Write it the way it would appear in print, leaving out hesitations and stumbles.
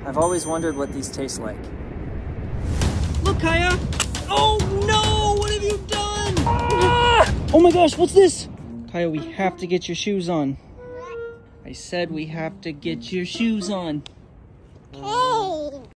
I've always wondered what these taste like. Look, Kaya! Oh no! What have you done? Ah! Oh my gosh, what's this? Kaya, we have to get your shoes on. I said we have to get your shoes on. Hey!